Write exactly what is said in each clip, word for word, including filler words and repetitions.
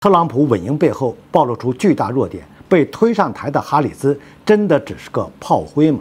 特朗普稳赢背后暴露出巨大弱点，被推上台的哈里斯真的只是个炮灰吗？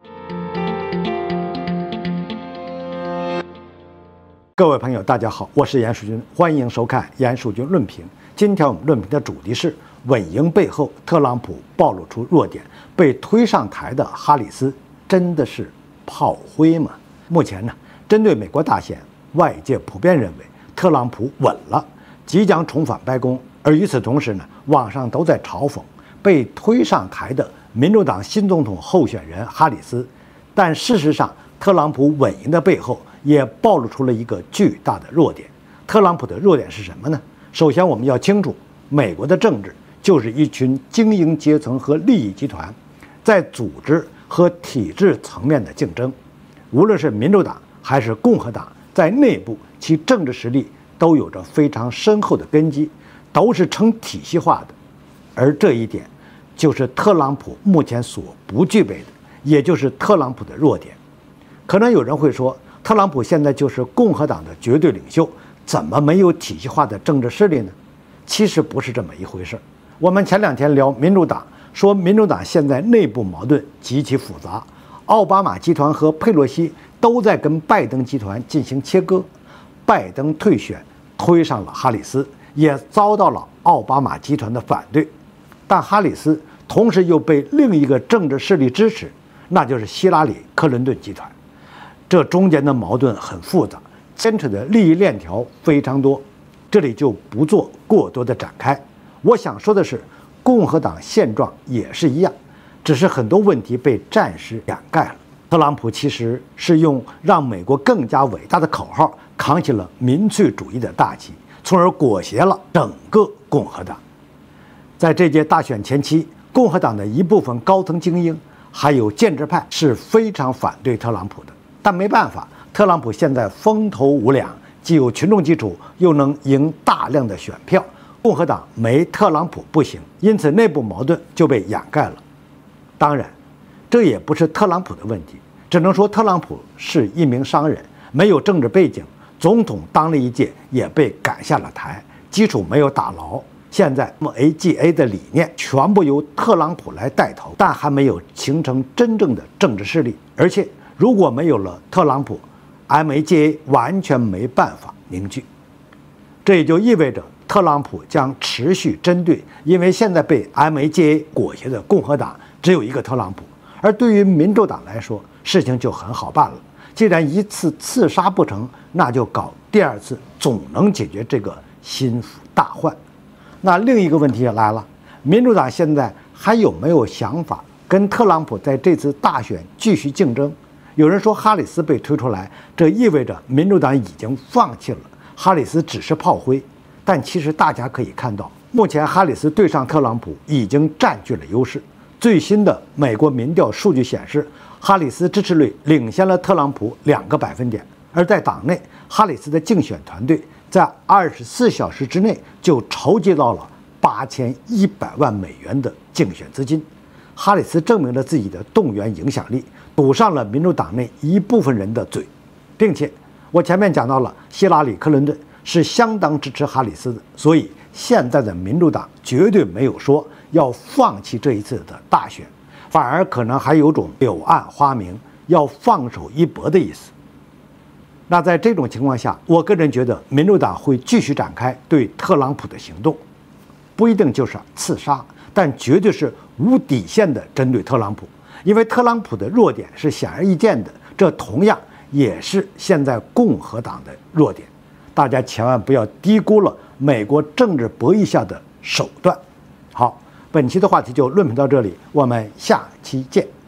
各位朋友，大家好，我是严树军，欢迎收看严树军论评。今天我们论评的主题是稳赢背后，特朗普暴露出弱点，被推上台的哈里斯真的是炮灰吗？目前呢，针对美国大选，外界普遍认为特朗普稳了，即将重返白宫。而与此同时呢，网上都在嘲讽被推上台的民主党新总统候选人哈里斯。但事实上，特朗普稳赢的背后也暴露出了一个巨大的弱点。特朗普的弱点是什么呢？首先，我们要清楚，美国的政治就是一群精英阶层和利益集团在组织和体制层面的竞争。无论是民主党还是共和党，在内部其政治实力都有着非常深厚的根基，都是成体系化的。而这一点就是特朗普目前所不具备的，也就是特朗普的弱点。可能有人会说，特朗普现在就是共和党的绝对领袖，怎么没有体系化的政治势力呢？其实不是这么一回事。我们前两天聊民主党，说民主党现在内部矛盾极其复杂，奥巴马集团和佩洛西都在跟拜登集团进行切割。拜登退选，推上了哈里斯，也遭到了奥巴马集团的反对。但哈里斯同时又被另一个政治势力支持，那就是希拉里·克林顿集团。这中间的矛盾很复杂，牵扯的利益链条非常多，这里就不做过多的展开。我想说的是，共和党现状也是一样，只是很多问题被暂时掩盖了。特朗普其实是用让美国更加伟大的口号扛起了民粹主义的大旗，从而裹挟了整个共和党。在这届大选前期，共和党的一部分高层精英还有建制派是非常反对特朗普的。但没办法，特朗普现在风头无两，既有群众基础，又能赢大量的选票，共和党没特朗普不行，因此内部矛盾就被掩盖了。当然，这也不是特朗普的问题，只能说特朗普是一名商人，没有政治背景，总统当了一届也被赶下了台，基础没有打牢。现在 M A G A 的理念全部由特朗普来带头，但还没有形成真正的政治势力，而且如果没有了特朗普 ，M A G A 完全没办法凝聚。这也就意味着特朗普将持续针对，因为现在被 M A G A 裹挟的共和党只有一个特朗普，而对于民主党来说，事情就很好办了。既然一次刺杀不成，那就搞第二次，总能解决这个心腹大患。那另一个问题也来了，民主党现在还有没有想法跟特朗普在这次大选继续竞争？有人说哈里斯被推出来，这意味着民主党已经放弃了，哈里斯只是炮灰。但其实大家可以看到，目前哈里斯对上特朗普已经占据了优势。最新的美国民调数据显示，哈里斯支持率领先了特朗普两个百分点。而在党内，哈里斯的竞选团队在二十四小时之内就筹集到了八千一百万美元的竞选资金。哈里斯证明了自己的动员影响力，堵上了民主党内一部分人的嘴，并且我前面讲到了，希拉里·克林顿是相当支持哈里斯的，所以现在的民主党绝对没有说要放弃这一次的大选，反而可能还有种柳暗花明，要放手一搏的意思。那在这种情况下，我个人觉得民主党会继续展开对特朗普的行动，不一定就是刺杀，但绝对是无底线的针对特朗普，因为特朗普的弱点是显而易见的，这同样也是现在共和党的弱点。大家千万不要低估了美国政治博弈下的手段。好，本期的话题就论评到这里，我们下期见。